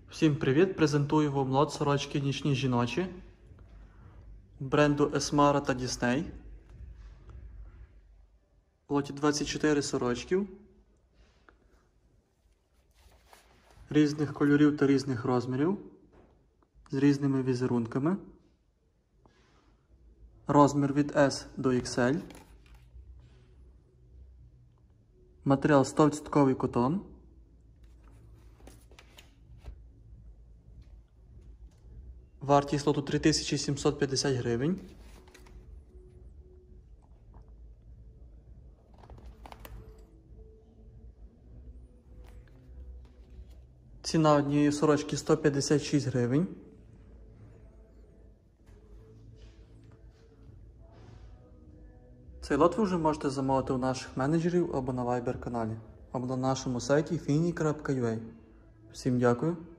Всім привіт! Презентую вам лот сорочки нічні жіночі бренду Esmara та Disney. В лоті 24 сорочки різних кольорів та різних розмірів з різними візерунками. Розмір від S до XL. Матеріал 100% котон. Вартість лоту 3750 гривень. Ціна однієї сорочки 156 гривень. Цей лот ви вже можете замовити у наших менеджерів або на Viber каналі, або на нашому сайті fini.ua. Всім дякую.